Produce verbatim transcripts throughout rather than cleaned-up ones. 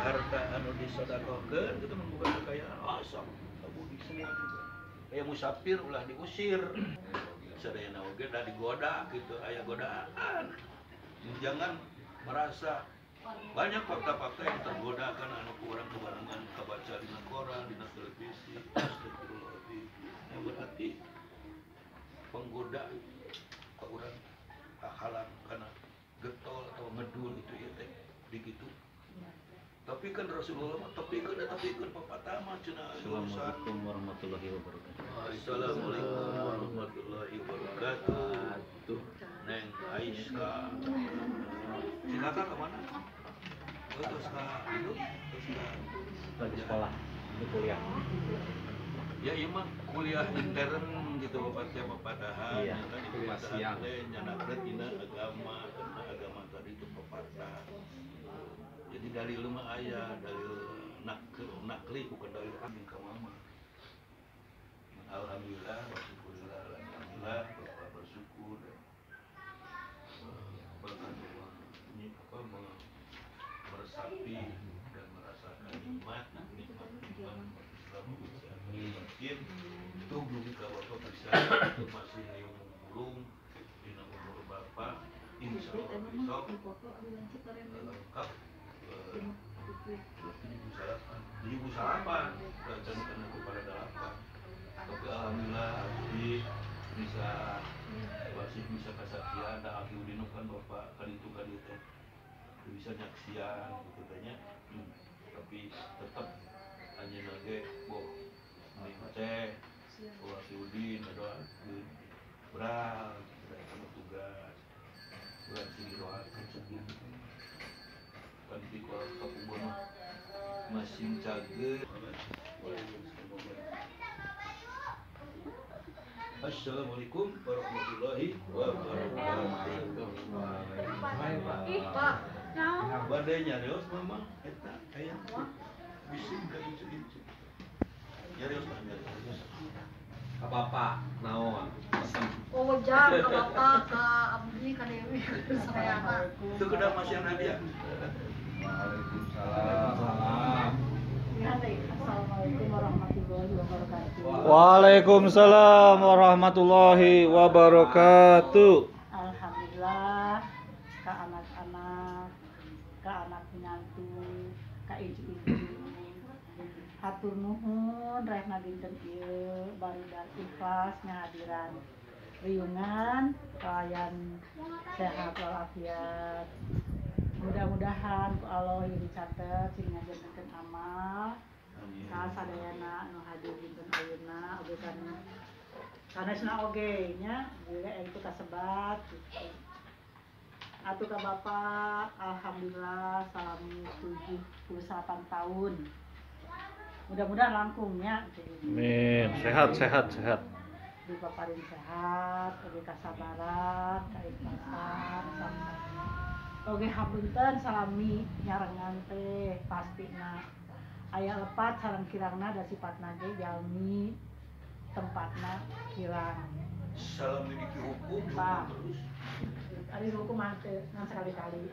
harta anu disodakokeun itu membuka kekayaan asam kabudi semua juga. Kayak musafir ulah diusir. Sadayana oge da digoda gitu, aya godaan. Jangan merasa banyak fakta-fakta yang tergoda kan anu kurang kebarengan kabaca dina koran, dina televisi. Astagfirullahaladzim. Yang berarti penggoda ke urang halang karena getol atau ngedul itu ya teh begitu. Tapi kan Rasulullah mah tapi kan tapi kan pepatah mah cenah Assalamualaikum warahmatullahi wabarakatuh. Assalamualaikum warahmatullahi wabarakatuh. Neng Aisyah. Si kakak kemana? Oh, terus ke itu? Terus ke Lagi sekolah, di kuliah. ya iya mah kuliah intern gitu bapaknya pepatahan. Iya, kan itu kuliah siang. nyana dina agama karena agama tadi itu pepatah. Jadi dalil mah aya, dalil nak nakli bukan dalil amin ka mama. Alhamdulillah, syukurillah, alhamdulillah, Bapak bersyukur. Bahkan ini apa meresapi dan merasakan nikmat, nikmat iman Islam mungkin itu belum kita Bapak bisa itu masih yang belum di umur Bapak insya Allah besok lengkap seribu salapan rencanakan kepada delapan. Tapi alhamdulillah Abi bisa masih bisa kesaktian dan Abi Udin kan Bapak kan itu kan itu bisa nyaksian gitu tanya. Hmm. Tapi tetap hanya nage boh mengecek bahwa Abi Udin ada berat dari kamu tugas berat sini doakan sedih kan di kolam kapubon masih cager. Assalamualaikum warahmatullahi wabarakatuh. Pak, Badai nyarios mama, eta aya bising ka incu-incu. Nyarios mah nyarios. Ka bapak naon? Pesen. oh jam ke bapak, ke abdi, ke dewi, ke saya. Itu kedai masih yang dia. Waalaikumsalam. Assalamualaikum warahmatullahi wabarakatuh. Waalaikumsalam warahmatullahi wabarakatuh. Alhamdulillah, ke anak-anak, ke anak pinantu, ke ibu-ibu. Hatur nuhun, rehna dinten ieu barudak ikhlas ngahadiran riungan kalian sehat walafiat. Mudah-mudahan ku Allah yang dicatat sing ngajenengkeun amal. Nah, sadayana nu hadir dinten ayeuna oge kan sanesna oge nya geura itu kasebat gitu. Atuh ka Bapak, alhamdulillah salami tujuh puluh delapan tahun. Mudah-mudahan langkungnya. Amin. Sehat, sehat, sehat. Di paparin sehat, oge kasabaran, kaikhlasan, sampai oge hapunten salami nyarengan teh pastina aya lepat sareng kirangna da sifatna ge jalmi tempatna kirang. Salam ini hukum Pak. terus. Ari hukum mah teu ngan sekali-kali.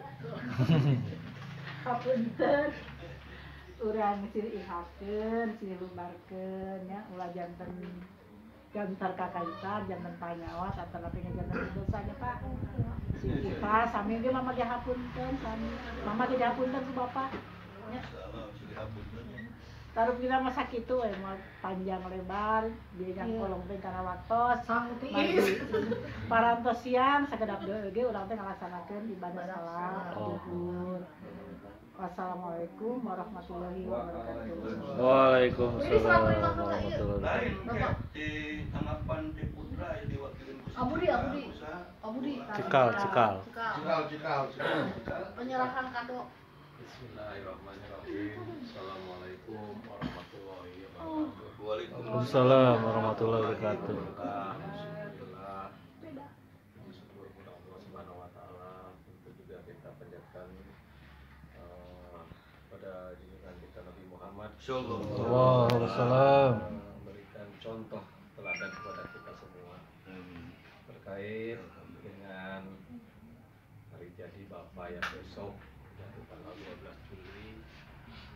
Hapunten urang siri ihakeun, siri lubarkeun nya ulah janten jantar kakaitan, jantan panyawa, jantan tapi jantan dosanya Pak. Si ikhlas, sami ge mama ge hapunten, sami mama ge hapunten ku Bapak. Nya Salam sih hapunten. taruh kita masa kitu we mah panjang lebar, dia yang kolong teh kana waktos. Manggi parantos siang sakedap deui ge urang teh ngalaksanakeun ibadah salat zuhur. Wassalamualaikum warahmatullahi wabarakatuh. Waalaikumsalam warahmatullahi wabarakatuh. Lain di tanggapan di putra yang diwakilin ku Abudi, Abudi. Abudi. Cikal, cikal. Cikal, cikal, cikal, cikal. Penyerahan kado. Bismillahirrahmanirrahim. Assalamualaikum warahmatullahi wabarakatuh. Waalaikumsalam warahmatullahi wabarakatuh. Alhamdulillah. Bersyukur kepada Allah Subhanahu wa taala untuk juga kita panjatkan eh, pada junjungan kita Nabi Muhammad Sallallahu Allahu wasallam. memberikan contoh teladan kepada kita semua terkait dengan hari jadi Bapak yang besok yaitu tanggal dua belas Juli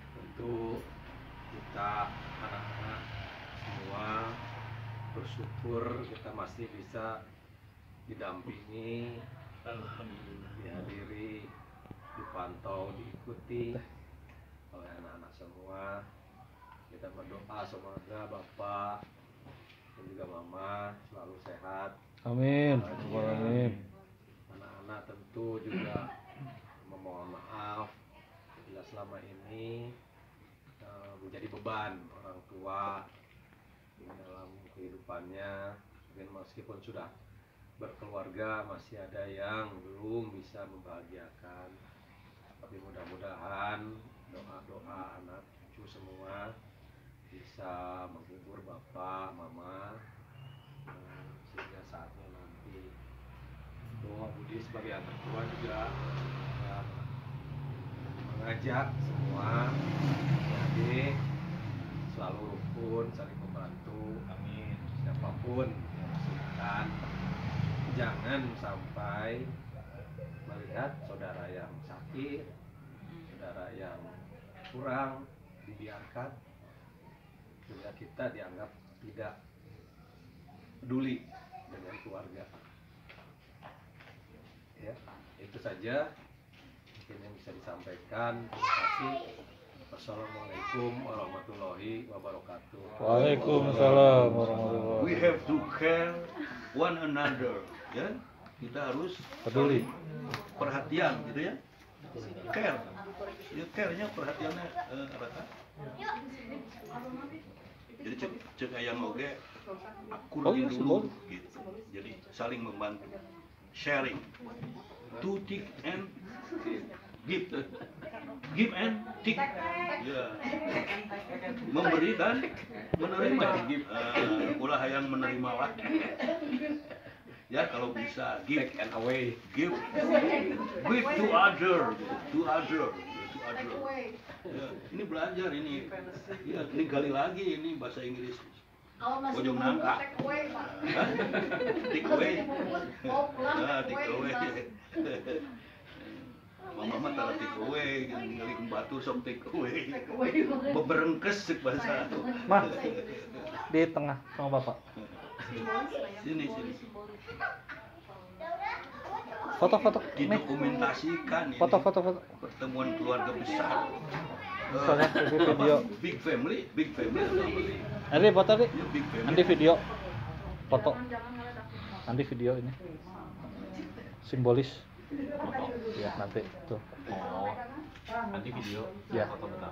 kita anak-anak semua bersyukur kita masih bisa didampingi, dihadiri, dipantau, diikuti oleh anak-anak semua. Kita berdoa semoga Bapak dan juga Mama selalu sehat. Amin. bahagia. Amin. Anak-anak tentu juga memohon maaf bila selama ini uh, menjadi beban orang tua di dalam kehidupannya. Mungkin meskipun sudah berkeluarga masih ada yang belum bisa membahagiakan, tapi mudah-mudahan doa-doa anak cucu semua bisa menghibur Bapak, Mama, uh, sehingga saatnya nanti doa Budi sebagai anak tua juga uh, mengajak semua adik selalu rukun, saling membantu. Amin. Siapapun yang kesulitan, jangan sampai melihat saudara yang sakit, saudara yang kurang dibiarkan, sehingga kita dianggap tidak peduli dengan keluarga. Ya, itu saja mungkin yang bisa disampaikan. Terima kasih. Wassalamualaikum warahmatullahi wabarakatuh. Waalaikumsalam warahmatullahi We have to care one another, ya. Kita harus Peduli. perhatian, gitu ya. Care. Ya, care-nya perhatiannya eh, rata. Jadi cek cek ayam oge aku Oh, lagi iya, dulu simbol. gitu. Jadi saling membantu. Sharing. To take and give. Give and take. Ya. Memberi dan menerima. Eh, ulah yang menerima lah. Ya, kalau bisa give Take and away. give give to other, to other, to other. Ya, ini belajar ini. Ya, ini kali lagi ini bahasa Inggris. Ujung nangka. Hah? Take away. Ah, take away. Mama mah tara take away, kali batu sok take away. Beberengkes cek bahasa. Mah, di tengah sama bapak. Sini sini. Foto-foto. Nih. Didokumentasikan ini. Foto-foto foto. Pertemuan keluarga besar. Misalnya di video. Big family, big family. Nanti foto nih. Ya, big family. Nanti video. Foto. Nanti video ini. Simbolis. Ya, nanti tuh. Oh, nanti video. Ya. Foto bentar.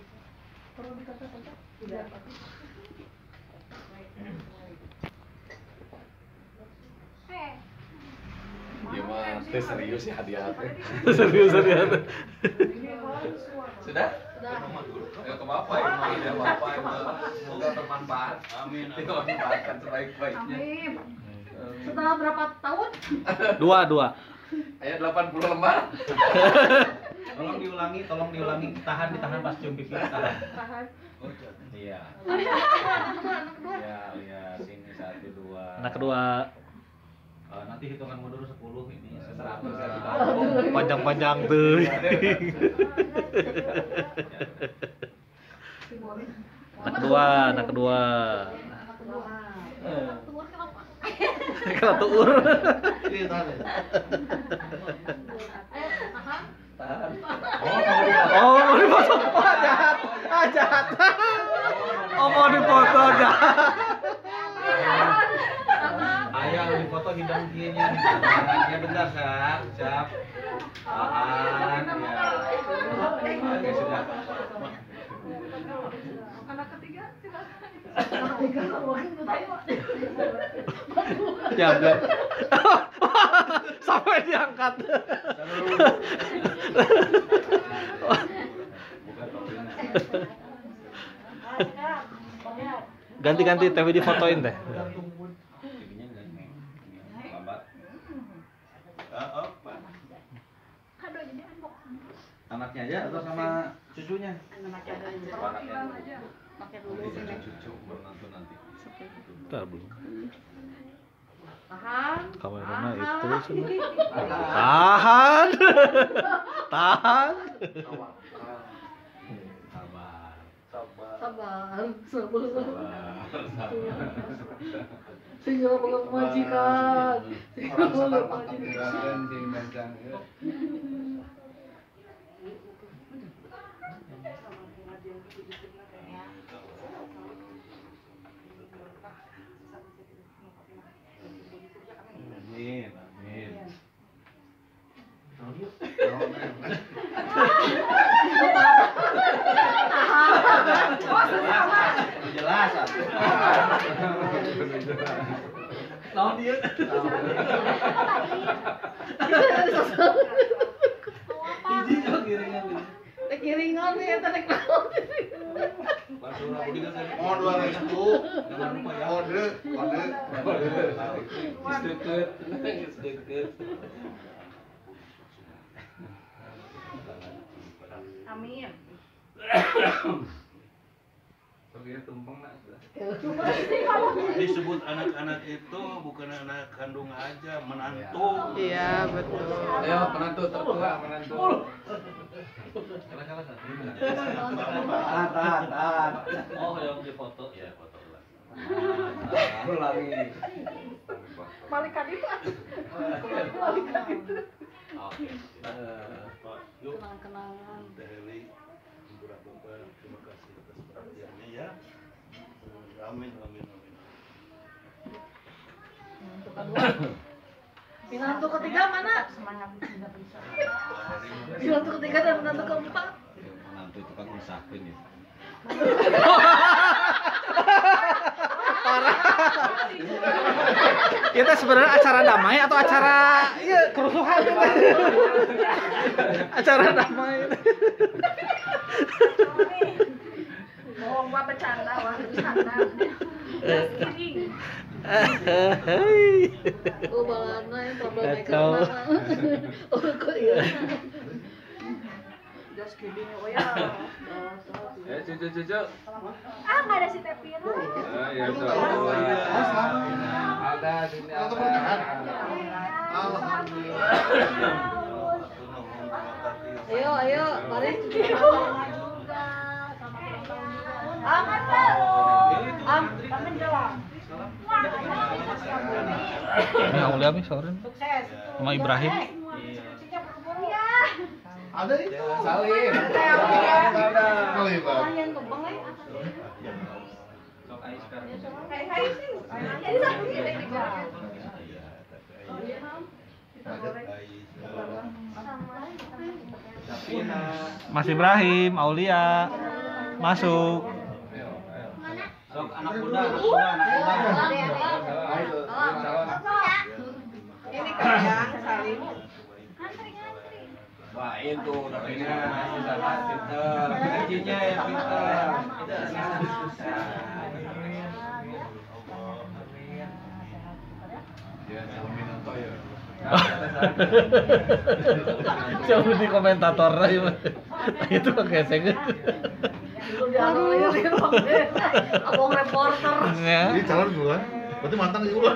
Dia mah teh serius ya hadiah teh. Serius serius. Sudah? Ya ke Bapak ya, ya Bapak ya. Semoga bermanfaat. Amin. amin. Dimanfaatkan sebaik-baiknya. Amin. Setelah berapa tahun? Dua dua. Ayat delapan puluh lembar. Tolong diulangi, tolong diulangi. Tahan, ditahan pas cium pipi, tahan. Tahan. Oh, jangan. Iya. Iya, lihat sini satu dua. Anak kedua. Eh, nanti hitungan mundur sepuluh ini seratus. Panjang-panjang tuh. Anak kedua, anak kedua. Kalau tuur. Iya, tahan. Tahan. Oh, mau dipoto. Oh, jahat. Ah, jahat. Oh, mau dipoto jahat. Ayah di foto hidang kirinya. Ya bentar, siap, siap. Tahan, ya. Oke, sudah. Anak ketiga silakan. Anak ketiga mungkin bertanya. Jaga. Sampai diangkat. Ganti-ganti T V difotoin teh. Ininya enggak nih. Lambat. Ah, apa? Aduh jadi andok. Anaknya aja atau sama cucunya? Anaknya dulu. Anaknya dulu. aja. Pakai dulu Nanti sini. cucu menantu nanti. Bentar belum. Tahan. Kameranya itu Tahan. semua. Tahan. Tahan. Sabar. Sabar. sabar, sabar. Sabar. Sehingga pengen majikan. Orang sabar mantap ya. Kirakan sing dancang ieu. Amin, amin. Jelas. Naon dia? Hiji kok kiringan. Kiringan nih eta nek naon. Oh, dua restu. Jangan lupa ya. Kode, kode. Geus deukeut, geus deukeut. Amin. Soalnya tumpeng nak. Disebut anak-anak itu bukan anak kandung aja, menantu. Iya, betul. Ayo menantu tertua, menantu. Kalah-kalah satu. Tahan, tahan, tahan. Oh, yang di foto ya, foto ulang. Ulangi. Balikan itu. Balikan itu. Oke. Pak, yuk. Kenang-kenangan. Teh Heli, Bapak, terima kasih atas perhatiannya ya. Amin, amin, amin. Untuk kedua. Pinantu ketiga mana? Semangat tidak bisa. Pinantu ketiga dan pinantu keempat. Menantu tukang usahakeun ya. Itu sebenarnya acara damai atau acara iya kerusuhan gitu. Acara damai. Bohong gua bercanda, wah bercanda. Kiring. Oh balana yang troublemaker. Oh kok iya. Just kidding oh ya. Eh, cucu cucu. Ah, nggak ada si Tepira. Ah, ya so. Ada sini ada. Ayo, ayo, mari. Am, am, Kangen jawab. Ini Aulia nih sore Sukses. sama Ibrahim. ya. Ada itu. Salim. Oh, iya, Pak. Yang kembang eh. Sok ais sekarang. Hai hai sih. Jadi satu ini Mas Ibrahim, Aulia, masuk. Sok anak muda, anak muda, anak muda. Ini kayang saling. Wah, itu dapetnya sangat pinter. Gajinya yang pinter. Ya, salamin untuk ya. Coba di komentator aja. Itu kok gesek. Aduh, ini abang reporter. Ya. Ini calon gua. Berarti mantan itu kan.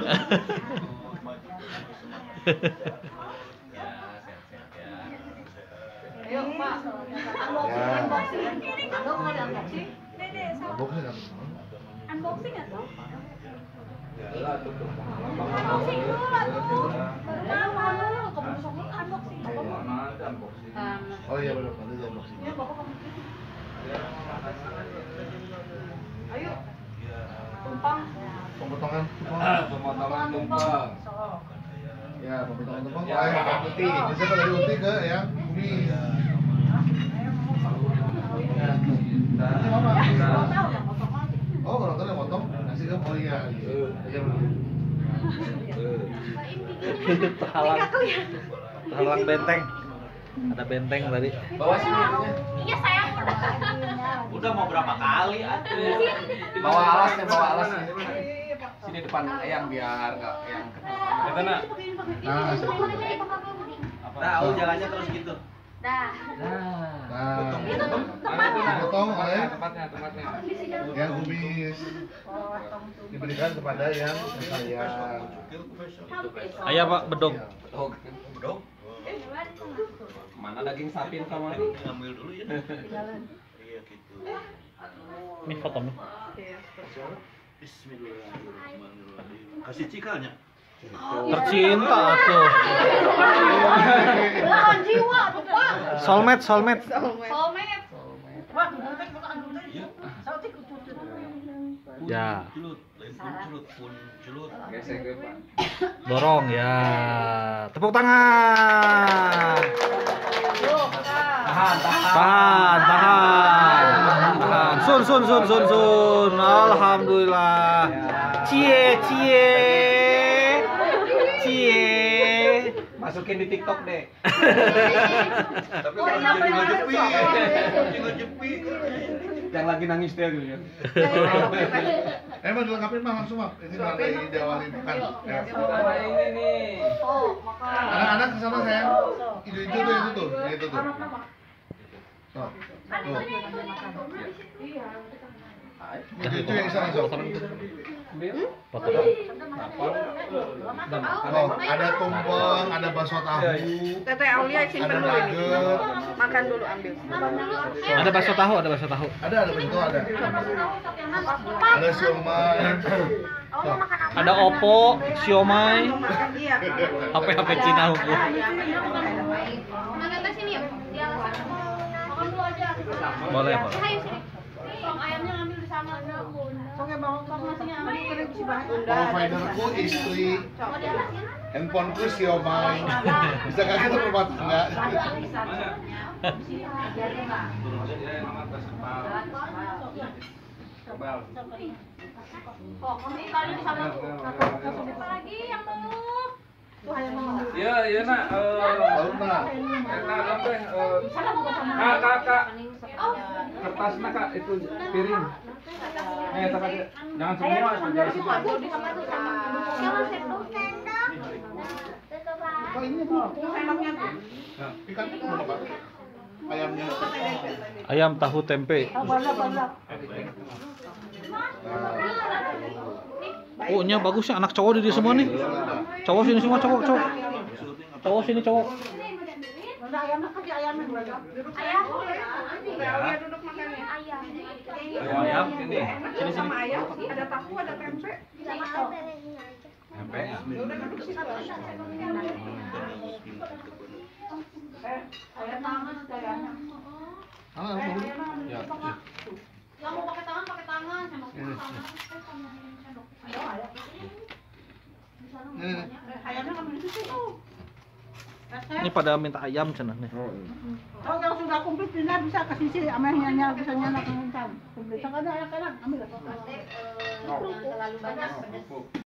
Ayo, Pak. Unboxing, unboxing. Ando mau di unboxing? Dede, sama Unboxing kan? unboxing atau? Lah tuh tuh. Unboxing dulu lah tuh. Baru mau kamu sok unboxing. Nanti unboxing. Oh iya benar, nanti dia unboxing. Ya, Bapak kamu. Ayo. Tumpang. Pemotongan Ah, tumpeng. pemotongan tumpeng. Ya, pemotongan tumpeng. Ya, Oh, yang yang putih. putih. Biasanya dari putih ke yang kumis. Ini mama. Tahu yang potong aja. Oh, kalau nonton yang potong, ngasih ke Aulia. Gitu. Aja benar. Terhalang. Terhalang benteng. Ada benteng tadi. Bawa sini itunya. Iya sayang udah. Udah mau berapa kali atuh? Bawa alasnya, bawa alasnya. Sini depan ayang biar enggak yang kenapa. Kata nak. Nah, Tahu jalannya terus gitu. Dah. Nah, Itu tuh tempat. dipotong oleh Tempatnya, tempatnya. yang kumis diberikan kepada yang sayang. Ayo Pak bedog. Bedog. Bedog. Mana daging sapi sama Ngambil dulu ya. Iya gitu. Ini foto nih. Bismillahirrahmanirrahim. Kasih cikalnya. Tercinta tuh. Belahan jiwa tuh, Pak. Soulmate, soulmate. Soulmate. Ya. Culut, lain pun culut, pun culut. Gesek gue, Pak. Dorong ya. Tepuk tangan. Tahan, tahan. Tahan, tahan. Tahan. Sun, sun, sun, sun, sun. Alhamdulillah. Cie, cie. Cie. Masukin di TikTok deh. Tapi kalau jadi ngejepi, jadi ngejepi. Yang lagi nangis dia gitu ya. Emang dilengkapin mah langsung mah. Ini udah dari diawali makan. Ya. Sama ini nih. Oh, makan. Anak-anak ke sana sayang. Itu itu tuh itu tuh. Itu tuh. Tuh. Tuh. Itu itu yang di sana sob. Foto. Oh, ada tumpeng, ada bakso tahu, Teteh Aulia simpen ada dulu ini. nugget, Makan dulu ambil. Ada bakso tahu, ada bakso tahu. ada ada itu ada. Ada siomay. Tuh. Ada Oppo, Xiaomi, Makan iya. H P H P Cina hukum. Makan ke sini yuk. Di alasan. Makan dulu aja. Boleh, boleh. Ayo sini. Tong ayamnya ngambil di sana. Soalnya bawang Tong nasinya ambil. si bahan. Providerku istri, Mau di alasin? handphoneku siomay. Bisa kakek tuh rumah tangga. Oh, kamu kali di sana tuh. Apa lagi yang mau? Tuh ayam mau. Iya, iya nak. Tahu nah. Enak dong teh. Sana bukan sama. Kak, kak, kak. Oh, Kertasnya kak, itu piring. Eh, tak ada. Jangan semua, jangan semua. di kamar tuh sama. Jangan sendok sendok. Oh ini tuh. Ikan itu belum apa? Ayamnya. Ayam tahu tempe. Oh, nya bagus ya anak cowok di semua nih. Cowok sini semua cowok, cowok. Cowok sini cowok. Ayamnya kasih ayamnya banyak. Ayam. Aulia duduk makannya. Ayam. Ayam ini. Sini sama ayam, ada tahu, ada tempe. Tempe. Ayam tangan ayamnya. Ah, mau. Ya. Yang mau pakai tangan pakai tangan, sendok tangan. Ayo, ayo. Nih. Ayamnya ngambil di situ. Ini pada minta ayam cenah nih. Kalau yang sudah komplit Dina bisa kasih sini amahnya bisa nyanak komplit. Komplit. Sekarang anak-anak ambil. Jangan terlalu banyak pedas.